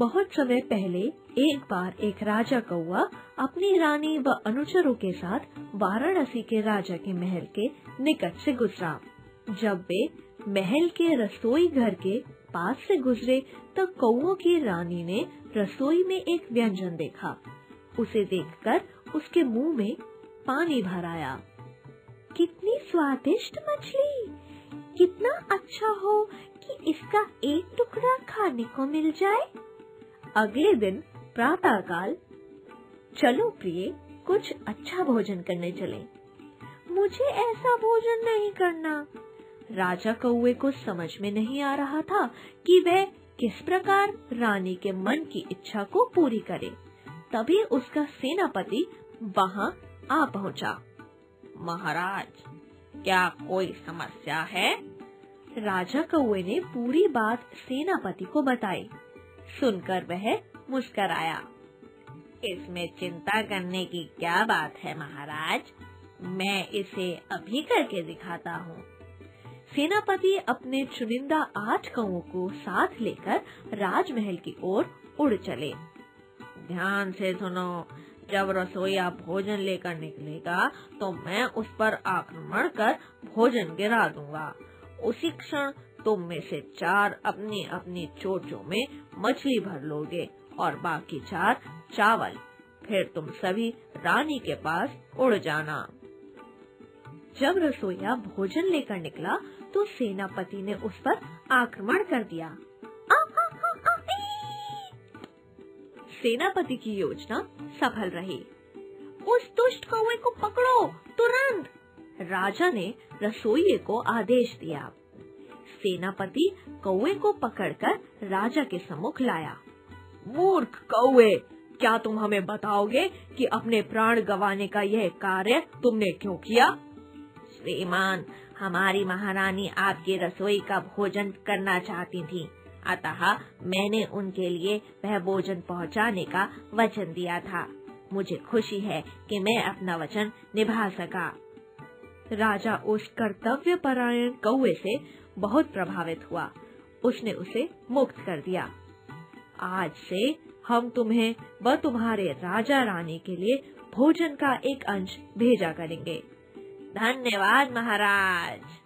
बहुत समय पहले एक बार एक राजा कौआ अपनी रानी व अनुचरों के साथ वाराणसी के राजा के महल के निकट से गुजरा। जब वे महल के रसोई घर के पास से गुजरे तो कौओं की रानी ने रसोई में एक व्यंजन देखा। उसे देखकर उसके मुंह में पानी भर आया। कितनी स्वादिष्ट मछली! कितना अच्छा हो कि इसका एक टुकड़ा खाने को मिल जाए। अगले दिन प्रातःकाल, चलो प्रिय, कुछ अच्छा भोजन करने चले। मुझे ऐसा भोजन नहीं करना। राजा कौवे को समझ में नहीं आ रहा था कि वह किस प्रकार रानी के मन की इच्छा को पूरी करे। तभी उसका सेनापति वहां आ पहुंचा। महाराज, क्या कोई समस्या है? राजा कौवे ने पूरी बात सेनापति को बताई। सुनकर वह मुस्कराया। इसमें चिंता करने की क्या बात है महाराज, मैं इसे अभी करके दिखाता हूँ। सेनापति अपने चुनिंदा 8 कौओं को साथ लेकर राजमहल की ओर उड़ चले। ध्यान से सुनो, जब रसोइया भोजन लेकर निकलेगा तो मैं उस पर आक्रमण कर भोजन गिरा दूंगा। उसी क्षण तुम में से 4 अपनी अपनी चोंचों में मछली भर लोगे और बाकी 4 चावल। फिर तुम सभी रानी के पास उड़ जाना। जब रसोइया भोजन लेकर निकला तो सेनापति ने उस पर आक्रमण कर दिया। सेनापति की योजना सफल रही। उस दुष्ट कौवे को पकड़ो तुरंत! राजा ने रसोइये को आदेश दिया। सेनापति कौवे को पकड़कर राजा के सम्मुख लाया। मूर्ख कौवे, क्या तुम हमें बताओगे कि अपने प्राण गंवाने का यह कार्य तुमने क्यों किया? श्रीमान, हमारी महारानी आपकी रसोई का भोजन करना चाहती थी, अतः मैंने उनके लिए वह भोजन पहुंचाने का वचन दिया था। मुझे खुशी है कि मैं अपना वचन निभा सका। राजा उस कर्तव्य परायण कौवे से बहुत प्रभावित हुआ। उसने उसे मुक्त कर दिया। आज से हम तुम्हें व तुम्हारे राजा रानी के लिए भोजन का एक अंश भेजा करेंगे। धन्यवाद महाराज।